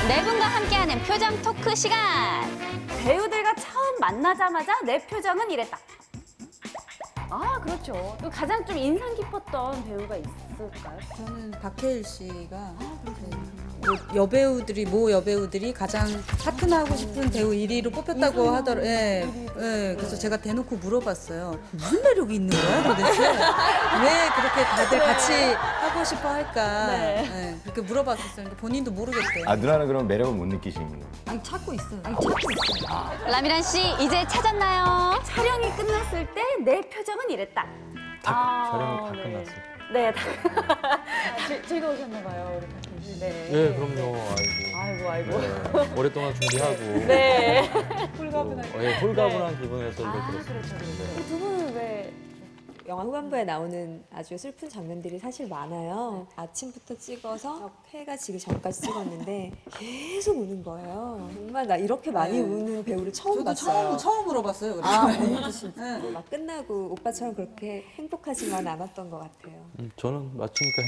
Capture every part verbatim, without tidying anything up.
네 분과 함께하는 표정 토크 시간. 배우들과 처음 만나자마자 내 표정은 이랬다. 아, 그렇죠. 또 가장 좀 인상 깊었던 배우가 있을까요? 저는 박해일 씨가 아, 뭐 여배우들이 모 여배우들이 가장 파트너하고 싶은 배우 일 위로 뽑혔다고 하더라고요. 예, 예, 그래서 제가 대놓고 물어봤어요. 무슨 매력이 있는 거야 도대체? 왜 그렇게 다들 같이 하고 싶어 할까? 네. 예, 그렇게 물어봤었어요. 근데 본인도 모르겠대요. 아, 누나는 그럼 매력을 못 느끼시는 거예요? 아니 찾고 있어요. 아니 찾고 있어요. 라미란 씨, 이제 찾았나요? 촬영이 끝났을 때 내 표정은 이랬다. 다, 촬영이 다 네. 끝났어요. 네, 다. 즐- 즐거우셨나 봐요, 우리 박혜일 씨. 네. 네, 그럼요. 아이고. 아이고, 아이고. 네, 오랫동안 준비하고. 네. 홀가분한. 예, 홀가분한 기분에서 이거 아, 들었어요. 그렇죠, 그렇죠. 네. 두 분은 왜? 영화 후반부에 나오는 아주 슬픈 장면들이 사실 많아요. 아침부터 찍어서 해가 지기 전까지 찍었는데 계속 우는 거예요. 정말 나 이렇게 많이 네. 우는 배우를 처음 저도 봤어요. 처음 처음 물어봤어요. 그래서. 아, 언니도 진짜. 네. 막 끝나고 오빠처럼 그렇게 행복하지만 않았던 것 같아요. 음, 저는 맞추니까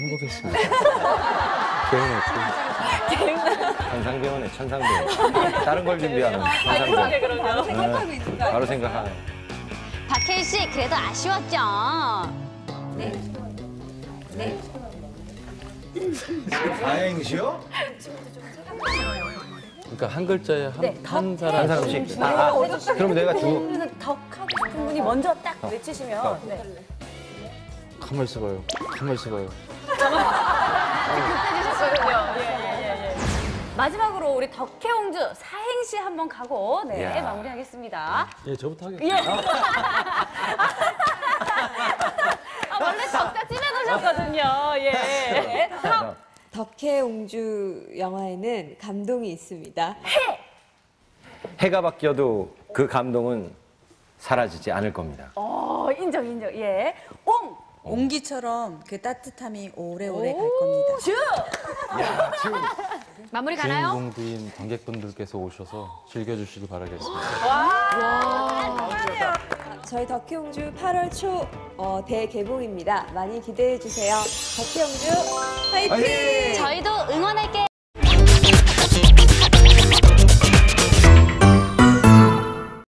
행복했습니다. 개운했고. 천상배우네, 천상배우. 다른 걸 준비하는 천상배우. 바로 생각하고 있는 거 바로 생각하네. 박혜일 씨, 그래도 아쉬웠죠? 네. 네. 다행이시요? 그러니까 한 글자에 한, 네, 한 한 사람. 사람씩. 아, 아, 그럼 내가 주. 그래서 덕 하고 싶은 분이 먼저 딱 외치시면. 네. 가만 있어봐요. 가만 있어봐요. 해주셨거든요. 예, 예, 예, 예. 마지막으로 우리 덕혜옹주 사행시 한번 가고 네, 이야. 마무리하겠습니다. 예, 저부터 하겠습니다. 예. 아, 원래 덕자 찜해놓으셨거든요. 예. 덕. 덕혜옹주 영화에는 감동이 있습니다. 해가 바뀌어도 그 감동은 사라지지 않을 겁니다. 어, 인정, 인정. 예. 옹. 온기처럼 그 따뜻함이 오래오래 갈 겁니다. 주. 마무리 가나요? 주인공들인 관객분들께서 오셔서 즐겨주시길 바라겠습니다. 저희 덕혜옹주 팔월 초 어, 대개봉입니다. 많이 기대해 주세요. 덕혜옹주 화이팅! 저희도 응원할게요.